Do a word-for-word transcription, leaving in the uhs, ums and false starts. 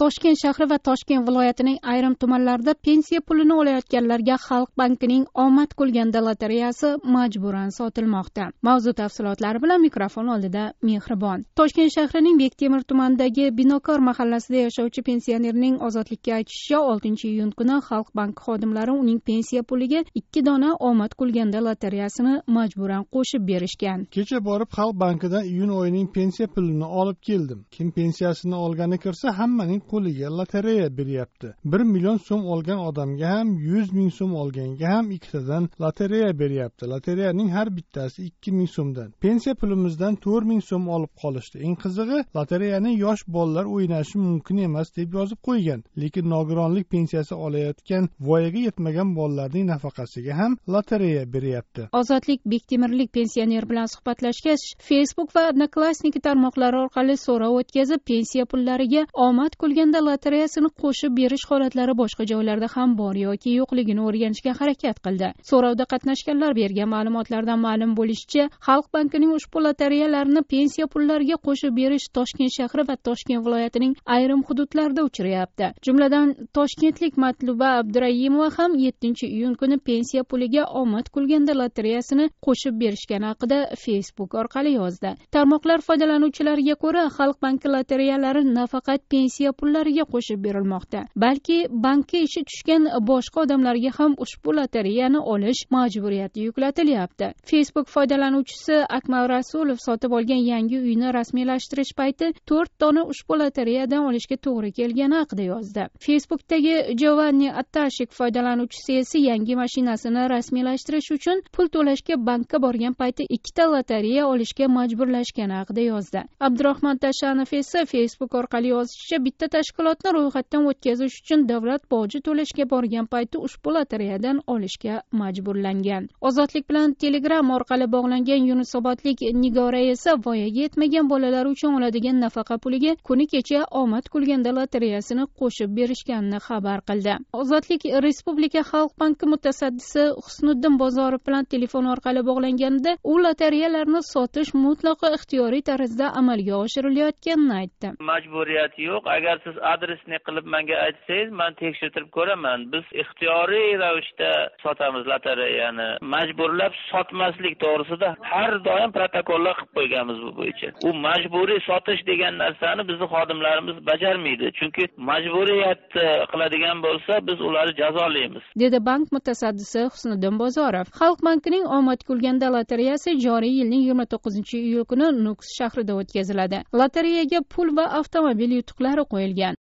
Toshkent shahri va Toshkent viloyatining ayrim tumanlarida pensiya pulini olayotganlarga Xalq bankining omad kulganda lotereyasi majburan sotilmoqda. Mavzu tafsilotlari bilan mikrofon oldida Mehribon. Toshkent shahrining Bektemir tumanidagi Binokor mahallasida yashovchi pensionerning ozodlikka aytishicha, oltinchi iyun kuni Xalq banki xodimlari uning pensiya puliga ikki dona omad kulganda lotereyasini majburan qo'shib berishgan. Kecha borib Xalq bankidan iyun oyining pensiya pulini olib keldim. Kim pensiyasini olgani kirsa hammaning qo'liga lotereya beryapti. bir million so'm olgan odamga ham, yuz ming so'm olganga ham ikkitadan lotereya beryapti. Lotereyaning har bittasi ikki ming so'mdan. Pensiya pulimizdan to'rt ming so'm olib qolishdi. Eng qizig'i, lotereyani yosh bolalar o'ynashi mumkin emas deb yozib qo'ygan. Lekin nogironlik pensiyasi olayotgan voyaga yetmagan bolalarning nafaqasiga ham lotereya beryapti. Ozodlik Bektemirlik pensioner bilan suhbatlashgach, Facebook va Odnoklassniki tarmoqlari orqali so'rov o'tkazib, pensiya pullariga omad kulganda lotereyasini qo'shib berish holatlari boshqa joylarda ham bor yoki yo'qligini o'rganishga harakat qildi. So'rovda qatnashganlar bergan ma'lumotlardan ma'lum bo'lishicha, Xalq bankining ushbu lotereyalarni pensiya pullariga qo'shib berish Toshkent shahri va Toshkent viloyatining ayrim hududlarida uchrayapti. Jumladan, toshkentlik Matluba Abdurayimova ham yettinchi iyun kuni pensiya puliga omad kulganda lotereyasini qo'shib berishgani haqida Facebook orqali yozdi. Tarmoqlar foydalanuvchilariga ko'ra, Xalq banki lotereyalari nafaqat pensiya pullariga qo'shib berilmoqda, balki bankka ishi tushgan boshqa odamlarga ham ushbu lotereyani olish majburiyati yuklatilyapti. Facebook foydalanuvchisi Akmal Rasulov sotib olgan yangi uyni rasmiylashtirish payti to'rt dona ushbu lotereyadan olishga to'g'ri kelgani haqida yozdi. Facebookdagi Giovanni Attashik foydalanuvchisi esa yangi mashinasini rasmiylashtirish uchun pul to'lashga bankka borgan payti ikkita lotereya olishga majburlashgani haqida yozdi. Abdurahmon Tashanov esa Facebook orqali yozishicha, bitta tashkilotni ro'yxatdan o'tkazish uchun davlat boji to'lashga borgan payti ushbu lotereyadan olishga majburlangan. Ozodlik bilan Telegram orqali bog'langan Yunusobodlik Nigora esa voyaga yetmagan bolalar uchun oladigan nafaqa puliga kuni kecha omad kulganda lotereyasini qo'shib berishganini xabar qildi. Ozodlik Respublika Xalq banki mutasaddisi Husniddin Bozorov bilan telefon orqali bog'langanida u lotereyalarni sotish mutlaqo ixtiyoriy tarzda amalga oshirilayotganini aytdi. Majburiyati yo'q. Agar siz adresni qilib menga aytsangiz, men tekshirib ko'raman. Biz ixtiyoriy ravishda sotamiz lotereyani. Majburlab sotmaslik to'g'risida har doim protokollar qilib qo'yganmiz bu bo'yicha. U majburiy sotish degan narsani bizning xodimlarimiz bajarmaydi. Chunki majburiyat qiladigan bo'lsa, biz ularni jazolaymiz, dedi bank mutasaddisi Husniddin Bozorov. Xalq bankining omad kulganda lotereyasi joriy yilning yigirma to'qqizinchi iyul kuni Nukus shahrida o'tkaziladi. Lotereyaga pul va avtomobil yutuqlari qo'yilgan.